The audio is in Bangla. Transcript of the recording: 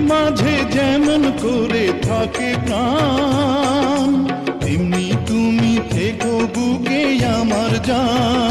মাঝে যেমন করে থাকে প্রাণ, তেমনি তুমি থেকো বুকে আমার জান।